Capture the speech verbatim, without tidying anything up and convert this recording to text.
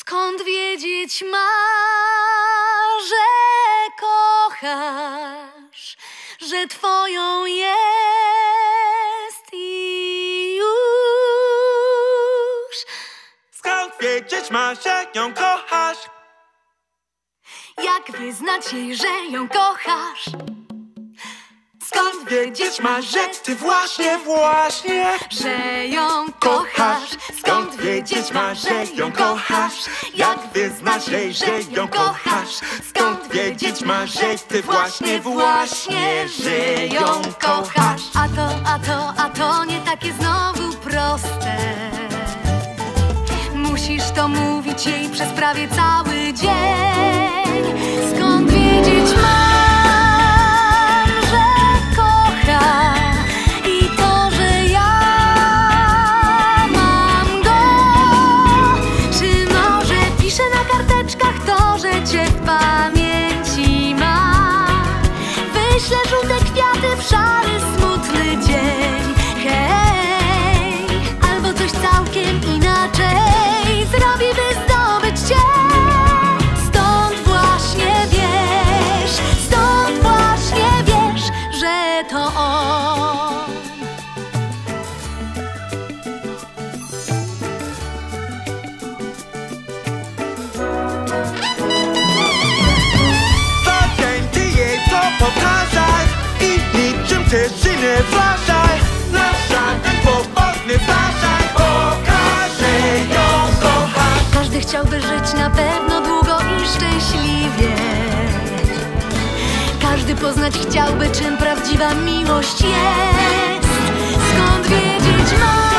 Skąd wiedzieć ma, że kochasz, że twoją jest i już? Skąd wiedzieć ma, że ją kochasz? Jak wyznać jej, że ją kochasz? Skąd wiedzieć ma, że ty właśnie, właśnie że ją kochasz? Skąd wiedzieć ma, że ją kochasz? Jak wyznać jej, że ją kochasz? Skąd wiedzieć ma, że ty właśnie, właśnie, że ją kochasz? A to, a to, a to nie takie znowu proste. Musisz to mówić jej przez prawie cały dzień. Skąd wiedzieć mam, że kocha i to, że ja mam go? Czy może pisze na karteczkach to, że cię w pamięci ma? Wyślę żółte kwiaty w szary, smutny dzień. Hej, albo coś całkiem inaczej zrobi, by zdobyć cię. Stąd właśnie wiesz, stąd właśnie wiesz, że to on. Co dzień ty jej to powtarzaj i niczym ty się nie zważaj. Na żaden kłopot nie zważaj, okaże ją kochasz. Każdy chciałby żyć na pewno długo i szczęśliwie. Każdy poznać chciałby, czym prawdziwa miłość jest. Skąd wiedzieć ma,